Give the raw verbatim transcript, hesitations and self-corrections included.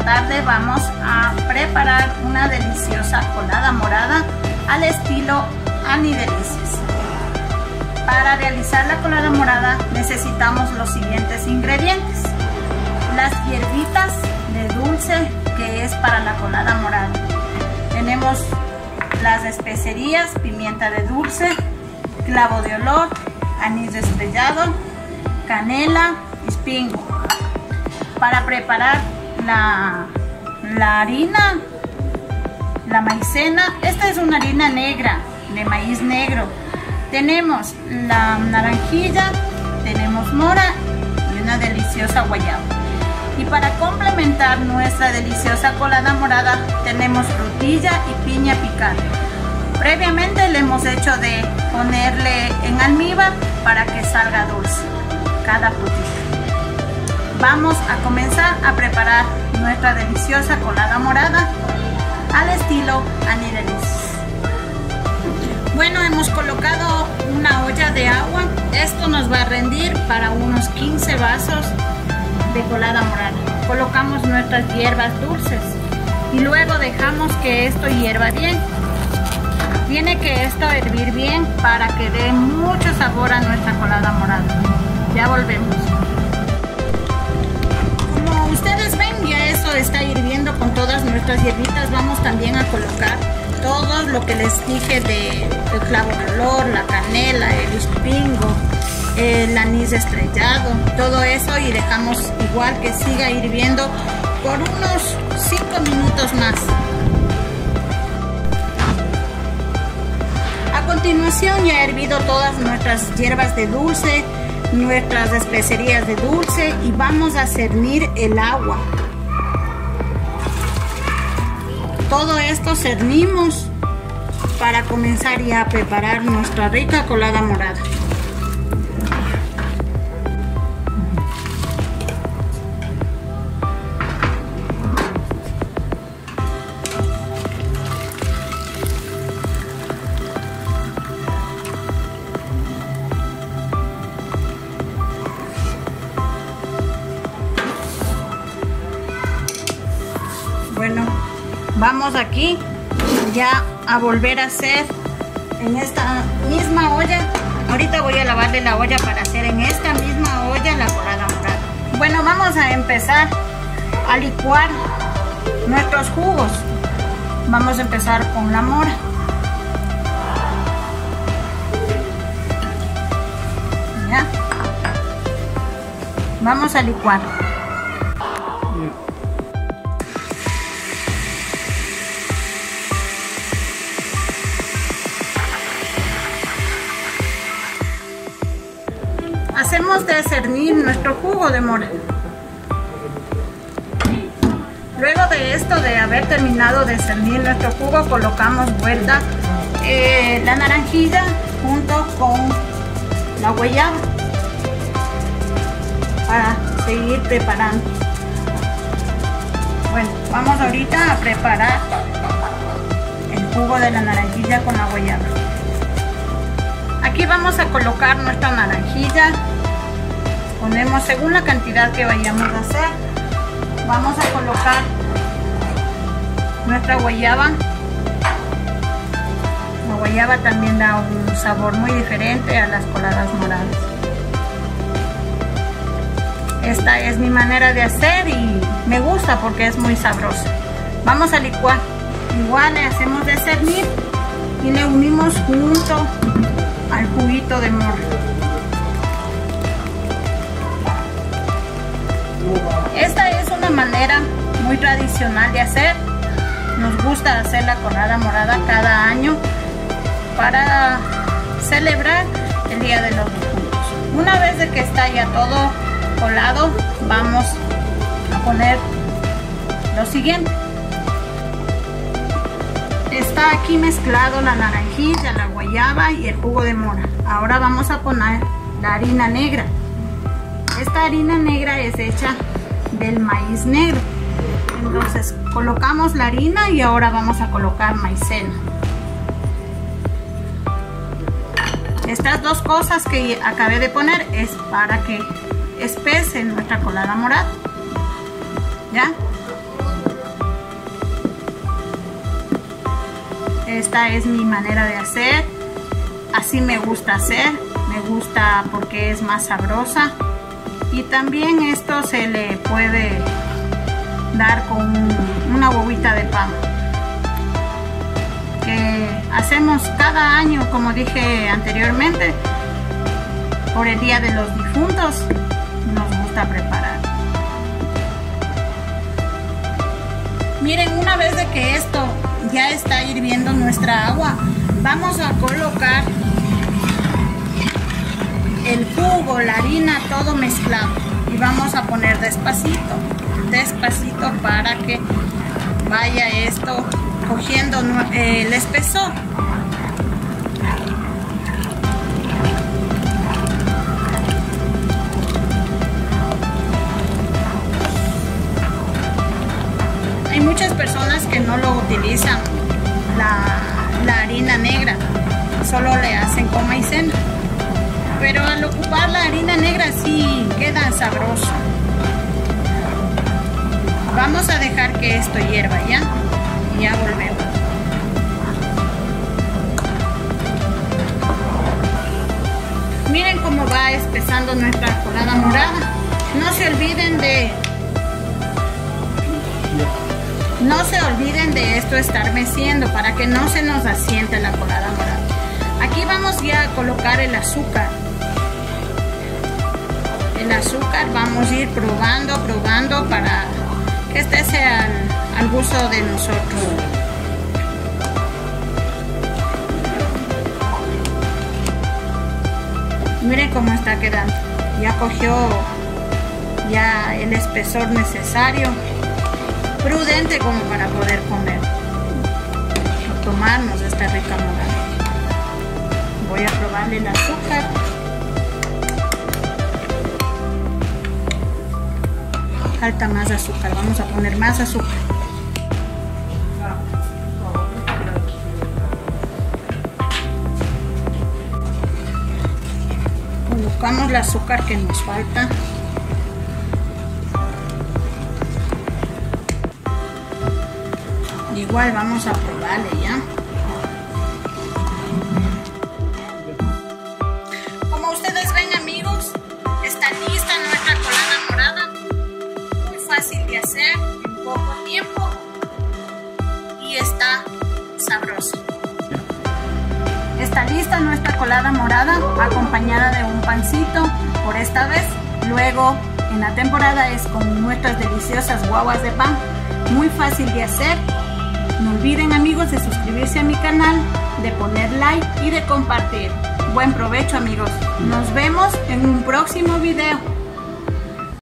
tarde vamos a preparar una deliciosa colada morada al estilo Ani Delicias. Para realizar la colada morada necesitamos los siguientes ingredientes: las hierbitas de dulce que es para la colada morada. Tenemos las especerías, pimienta de dulce, clavo de olor, anís estrellado, canela y espingo. Para preparar la, la harina, la maicena, esta es una harina negra, de maíz negro. Tenemos la naranjilla, tenemos mora y una deliciosa guayaba. Y para complementar nuestra deliciosa colada morada tenemos frutilla y piña picada. Previamente le hemos hecho de ponerle en almíbar para que salga dulce cada frutita. Vamos a comenzar a preparar nuestra deliciosa colada morada al estilo Ani Delicias. Bueno, hemos colocado una olla de agua. Esto nos va a rendir para unos quince vasos de colada morada. Colocamos nuestras hierbas dulces y luego dejamos que esto hierva bien. Tiene que esto hervir bien para que dé mucho sabor a nuestra colada morada. Ya volvemos. Como ustedes ven, ya eso está hirviendo con todas nuestras hierbitas. Vamos también a colocar todo lo que les dije de el clavo de olor, la canela, el espingo, el anís estrellado, todo eso, y dejamos igual que siga hirviendo por unos cinco minutos más. A continuación ya he hervido todas nuestras hierbas de dulce, nuestras especerías de dulce, y vamos a cernir el agua. Todo esto cernimos para comenzar ya a preparar nuestra rica colada morada. Bueno, vamos aquí ya a volver a hacer en esta misma olla. Ahorita voy a lavarle la olla para hacer en esta misma olla la colada morada. Bueno, vamos a empezar a licuar nuestros jugos. Vamos a empezar con la mora. Ya. Vamos a licuar. Hacemos de cernir nuestro jugo de mora. Luego de esto, de haber terminado de cernir nuestro jugo, colocamos vuelta eh, la naranjilla junto con la guayaba para seguir preparando. Bueno, vamos ahorita a preparar el jugo de la naranjilla con la guayaba. Aquí vamos a colocar nuestra naranjilla. Ponemos según la cantidad que vayamos a hacer. Vamos a colocar nuestra guayaba. La guayaba también da un sabor muy diferente a las coladas moradas. Esta es mi manera de hacer y me gusta porque es muy sabrosa. Vamos a licuar. Igual le hacemos de cernir y le unimos junto al juguito de mora. Esta es una manera muy tradicional de hacer. Nos gusta hacer la colada morada cada año para celebrar el Día de los Difuntos. Una vez de que está ya todo colado, vamos a poner lo siguiente. Está aquí mezclado la naranjilla, la guayaba y el jugo de mora. Ahora vamos a poner la harina negra. Esta harina negra es hecha del maíz negro. Entonces colocamos la harina y ahora vamos a colocar maicena. Estas dos cosas que acabé de poner es para que espese nuestra colada morada. ¿Ya? Esta es mi manera de hacer, así me gusta hacer, me gusta porque es más sabrosa. Y también esto se le puede dar con una bobita de pan que hacemos cada año, como dije anteriormente, por el Día de los Difuntos. Nos gusta preparar. Miren, una vez de que esto ya está hirviendo nuestra agua, vamos a colocar el jugo, la harina, todo mezclado, y vamos a poner despacito, despacito para que vaya esto cogiendo el espesor. Hay muchas personas que no lo utilizan la, la harina negra, solo le hacen con maicena, pero al ocupar la harina negra sí queda sabroso. Vamos a dejar que esto hierva ya, y ya volvemos. Miren cómo va espesando nuestra colada morada. No se olviden de No se olviden de esto estar meciendo para que no se nos asiente la colada morada. Aquí vamos ya a colocar el azúcar. El azúcar vamos a ir probando, probando para que este sea al, al gusto de nosotros. Miren cómo está quedando. Ya cogió ya el espesor necesario, prudente como para poder comer o tomarnos esta rica morada. Voy a probarle el azúcar. Falta más azúcar, vamos a poner más azúcar. Colocamos el azúcar que nos falta. Igual vamos a probarle ya. Como ustedes ven, amigos, está lista nuestra colada morada. Muy fácil de hacer en poco tiempo y está sabroso. Está lista nuestra colada morada acompañada de un pancito por esta vez. Luego en la temporada es con nuestras deliciosas guaguas de pan. Muy fácil de hacer. No olviden, amigos, de suscribirse a mi canal, de poner like y de compartir. Buen provecho, amigos. Nos vemos en un próximo video.